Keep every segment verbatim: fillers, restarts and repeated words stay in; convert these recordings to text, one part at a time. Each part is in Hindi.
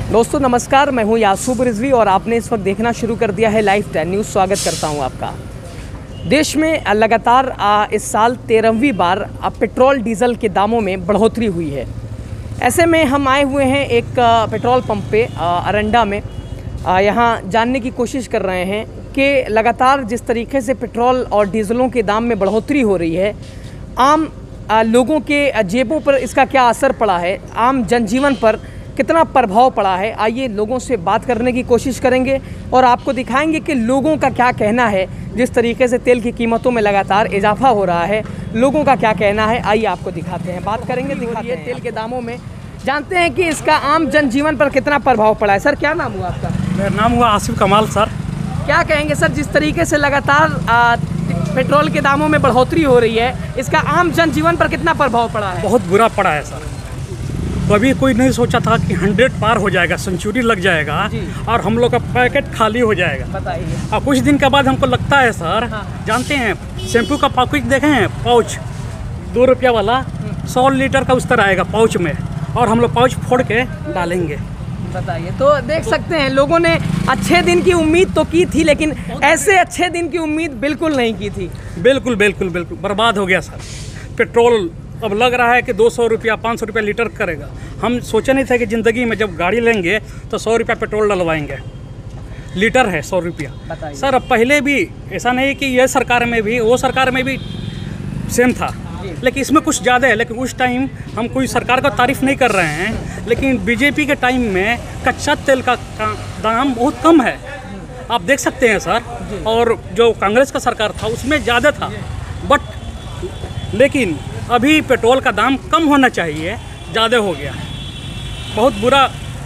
दोस्तों नमस्कार, मैं हूं यासूब रिजवी और आपने इस वक्त देखना शुरू कर दिया है लाइव टेन न्यूज़। स्वागत करता हूं आपका। देश में लगातार इस साल तेरहवीं बार पेट्रोल डीजल के दामों में बढ़ोतरी हुई है। ऐसे में हम आए हुए हैं एक पेट्रोल पंप पे अरंडा में। यहां जानने की कोशिश कर रहे हैं कि लगातार जिस तरीके से पेट्रोल और डीजलों के दाम में बढ़ोतरी हो रही है, आम लोगों के जेबों पर इसका क्या असर पड़ा है, आम जनजीवन पर कितना प्रभाव पड़ा है। आइए लोगों से बात करने की कोशिश करेंगे और आपको दिखाएंगे कि लोगों का क्या कहना है। जिस तरीके से तेल की कीमतों में लगातार इजाफा हो रहा है, लोगों का क्या कहना है, आइए आपको दिखाते हैं, बात करेंगे, दिखाते हैं तेल के दामों में। जानते हैं कि इसका आम जनजीवन पर कितना प्रभाव पड़ा है। सर क्या नाम हुआ आपका? मेरा नाम हुआ आसिफ कमाल। सर क्या कहेंगे सर, जिस तरीके से लगातार आ, पेट्रोल के दामों में बढ़ोतरी हो रही है, इसका आम जनजीवन पर कितना प्रभाव पड़ा है? बहुत बुरा पड़ा है सर। कभी कोई नहीं सोचा था कि हंड्रेड पार हो जाएगा, सेंचुरी लग जाएगा और हम लोग का पैकेट खाली हो जाएगा। बताइए। और कुछ दिन के बाद हमको लगता है सर, हाँ। जानते हैं शैम्पू का पाउच देखे हैं, पाउच दो रुपया वाला सौ लीटर का उस तरह आएगा पाउच में, और हम लोग पाउच फोड़ के डालेंगे। बताइए। तो देख सकते हैं लोगों ने अच्छे दिन की उम्मीद तो की थी, लेकिन ऐसे अच्छे दिन की उम्मीद बिल्कुल नहीं की थी। बिल्कुल बिल्कुल बिल्कुल बर्बाद हो गया सर। पेट्रोल अब लग रहा है कि दो सौ रुपया पाँच सौ रुपया लीटर करेगा। हम सोचे नहीं थे कि ज़िंदगी में जब गाड़ी लेंगे तो सौ रुपया पेट्रोल डलवाएंगे। लीटर है सौ रुपया सर। अब पहले भी ऐसा नहीं कि ये सरकार में भी, वो सरकार में भी सेम था, लेकिन इसमें कुछ ज़्यादा है। लेकिन उस टाइम हम कोई सरकार का तारीफ़ नहीं कर रहे हैं, लेकिन बीजेपी के टाइम में कच्चा तेल का दाम बहुत कम है, आप देख सकते हैं सर। और जो कांग्रेस का सरकार था उसमें ज़्यादा था, बट लेकिन अभी पेट्रोल का दाम कम होना चाहिए, ज़्यादा हो गया। बहुत बुरा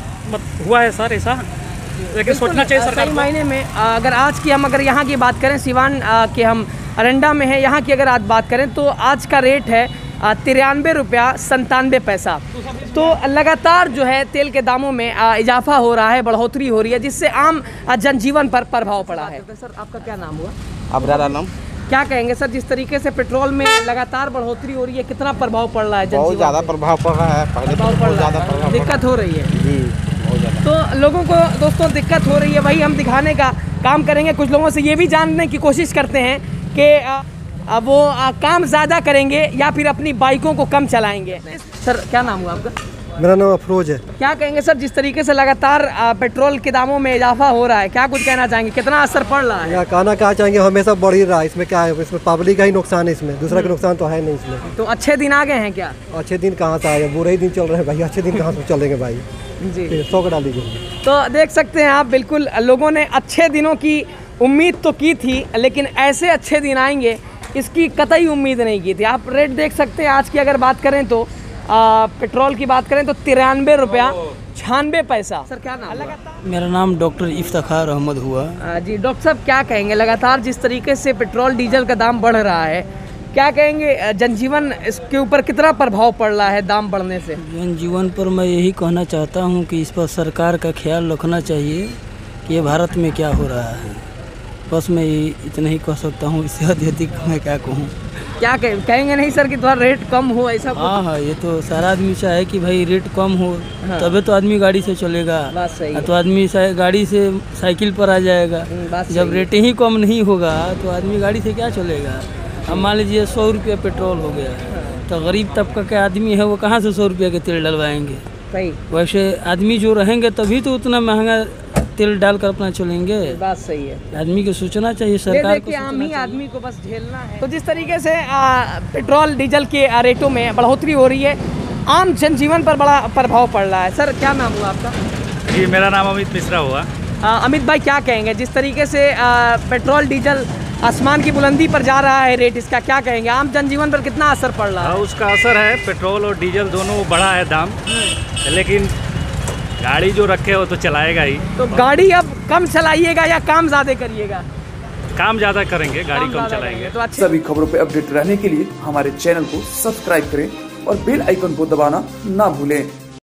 हुआ है सर ऐसा, लेकिन सोचना चाहिए सरकार को। महीने में अगर आज की हम अगर यहाँ की बात करें, सिवान के हम अरंडा में है, यहाँ की अगर आज बात करें तो आज का रेट है तिरानवे रुपया संतानवे पैसा। तो लगातार जो है तेल के दामों में इजाफा हो रहा है, बढ़ोतरी हो रही है, जिससे आम जनजीवन पर प्रभाव पड़ा है। सर आपका क्या नाम हुआ? अबरार आलम। क्या कहेंगे सर, जिस तरीके से पेट्रोल में लगातार बढ़ोतरी हो रही है, कितना प्रभाव पड़ रहा है जनजीवन? बहुत ज़्यादा प्रभाव पड़ रहा है। पहले प्रभाव पड़ रहा है, दिक्कत हो रही है जी, बहुत ज़्यादा। तो लोगों को दोस्तों दिक्कत हो रही है, वही हम दिखाने का काम करेंगे। कुछ लोगों से ये भी जानने की कोशिश करते हैं कि वो आ, काम ज़्यादा करेंगे या फिर अपनी बाइकों को कम चलाएंगे। सर क्या नाम हुआ आपका? मेरा नाम अफरोज है। क्या कहेंगे सर, जिस तरीके से लगातार आ, पेट्रोल के दामों में इजाफा हो रहा है, क्या कुछ कहना चाहेंगे, कितना असर पड़ रहा है? या कहना क्या चाहेंगे, हमेशा बढ़ ही रहा है। इसमें क्या है, इसमें पब्लिक का ही नुकसान है, इसमें दूसरा का नुकसान तो है नहीं इसमें। तो अच्छे दिन आ गए हैं क्या? अच्छे दिन कहाँ से आए, बुरे ही दिन चल रहे हैं भाई, अच्छे दिन कहाँ से चलेंगे भाई जी। सौ का डाल दीजिए। तो देख सकते हैं आप, बिल्कुल लोगों ने अच्छे दिनों की उम्मीद तो की थी, लेकिन ऐसे अच्छे दिन आएंगे इसकी कतई उम्मीद नहीं की थी। आप रेट देख सकते हैं आज की अगर बात करें तो आ, पेट्रोल की बात करें तो तिरानवे रुपया छियानवे पैसा। सर क्या नाम? मेरा नाम डॉक्टर इफ्तिखार अहमद हुआ। जी डॉक्टर साहब, क्या कहेंगे, लगातार जिस तरीके से पेट्रोल डीजल का दाम बढ़ रहा है, क्या कहेंगे जनजीवन इसके ऊपर कितना प्रभाव पड़ रहा है दाम बढ़ने से? जनजीवन पर मैं यही कहना चाहता हूँ कि इस पर सरकार का ख्याल रखना चाहिए कि ये भारत में क्या हो रहा है। बस मैं इतना ही कह सकता हूँ, इससे अधिक मैं क्या कहूँ। क्या कहेंगे नहीं सर कि थोड़ा रेट कम हो, ऐसा? हाँ हाँ, ये तो सारा आदमी चाहे कि भाई रेट कम हो, हाँ। तभी तो आदमी गाड़ी से चलेगा। बात सही है। तो आदमी गाड़ी से साइकिल पर आ जाएगा। जब रेट ही कम नहीं होगा तो आदमी गाड़ी से क्या चलेगा? अब मान लीजिए सौ रुपया पेट्रोल हो गया, तो गरीब तबका के आदमी है वो कहाँ से सौ रुपया के तेल डलवाएंगे? सही। वैसे आदमी जो रहेंगे तभी तो उतना महंगा तेल डालकर अपना चलेंगे। बात सही है। आदमी को सोचना चाहिए, सरकार को आम ही आदमी को बस झेलना है। तो जिस तरीके से आ, पेट्रोल डीजल के रेटों में बढ़ोतरी हो रही है, आम जनजीवन पर बड़ा प्रभाव पड़ रहा है। सर क्या नाम हुआ आपका? जी मेरा नाम अमित मिश्रा हुआ। आ, अमित भाई, क्या कहेंगे, जिस तरीके से आ, पेट्रोल डीजल आसमान की बुलंदी पर जा रहा है रेट, इसका क्या कहेंगे, आम जनजीवन पर कितना असर पड़ रहा है? उसका असर है, पेट्रोल और डीजल दोनों बढ़ा है दाम, लेकिन गाड़ी जो रखे हो तो चलाएगा ही। तो गाड़ी अब कम चलाइएगा या काम ज़्यादा करिएगा? काम ज़्यादा करेंगे, गाड़ी कम चलाएंगे। तो अच्छे सभी खबरों पे अपडेट रहने के लिए हमारे चैनल को सब्सक्राइब करें और बेल आइकन को दबाना ना भूलें।